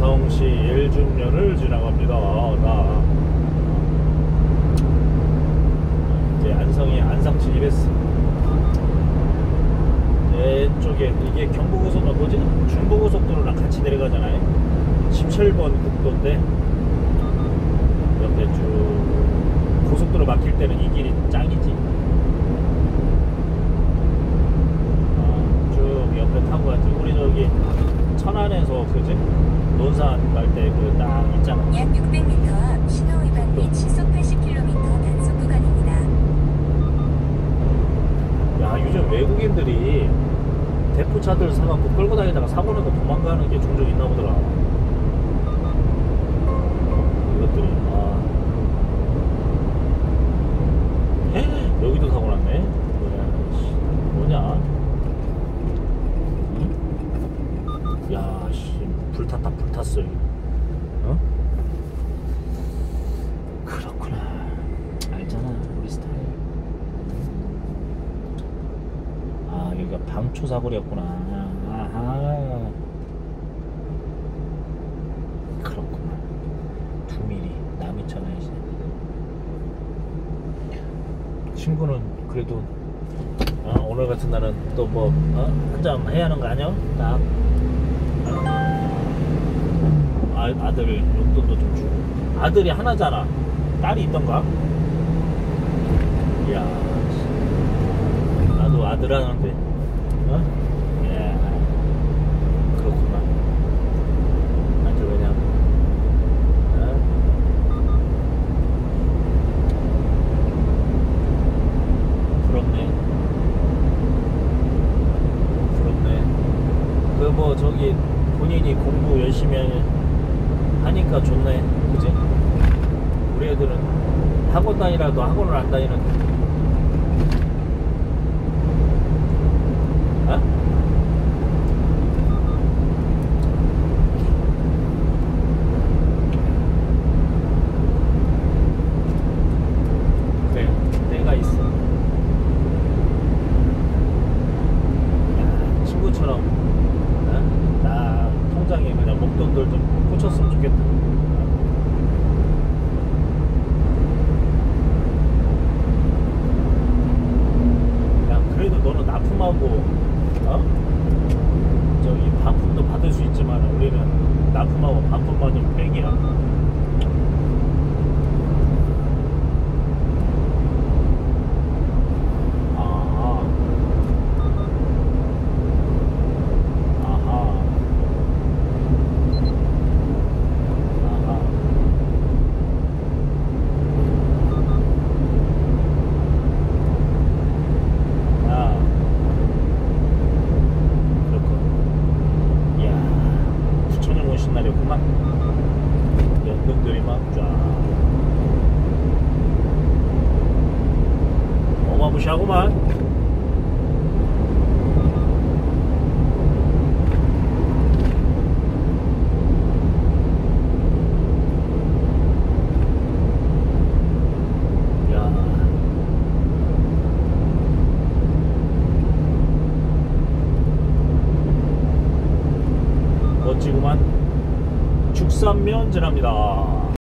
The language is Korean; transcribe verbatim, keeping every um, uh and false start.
안성시 일중면을 지나갑니다. 나 이제 안성이 안성 진입했어. 이쪽에 이게 경부고속도로 뭐지? 중부고속도로랑 같이 내려가잖아요. 십칠 번 국도인데 옆에 쭉 고속도로 막힐 때는 이 길이 짱이지. 아, 쭉 옆에 타고 가지. 우리 저기 천안에서 그지? 논산 갈 때 그 딱 있잖아. 약 육백 미터 앞 신호 위반 및 시속 팔십 킬로미터 단속 구간입니다. 야, 요즘 외국인들이 대포차들 사갖고 끌고 다니다가 사고 나고 도망가는 게 종종 있나 보더라. 이것들이 아 헤? 여기도 사고 났네. 뭐야, 뭐냐? 응? 야, 씨, 불탔다, 불탔어. 여기. 어? 그렇구나. 알잖아, 우리 스타일. 아, 여기가 방초 사거리였구나. 아하. 그렇구나. 두 밀리 남이천원이지. 친구는 그래도 어, 오늘 같은 날은 또 뭐 어? 한잔 해야 하는 거 아니야? 딱 아, 아들 용돈도 좀 주고. 아들이 하나잖아. 딸이 있던가? 이야, 나도 아들 하는데 어? 예, 그렇구만. 아주 그냥 어? 부럽네. 부럽네. 그 뭐 저기 본인이 공부 열심히 하니까 좋네. 그지? 우리 애들은 학원 다니라도 학원을 안 다니는데 어? 그래, 내가 있어. 야, 친구처럼 어? 나 통장에 그냥 목돈들 좀 꽂혔으면 좋겠다. 그래도 너는 납품하고 어? 저기 반품도 받을 수 있지만 우리는 납품하고 반품 받으면 백이야. 아하. 아하. 아하. 날이었구만. 연등들이 막 쫙 어마무시하구만. 야, 멋지구만. 죽산면 지납니다.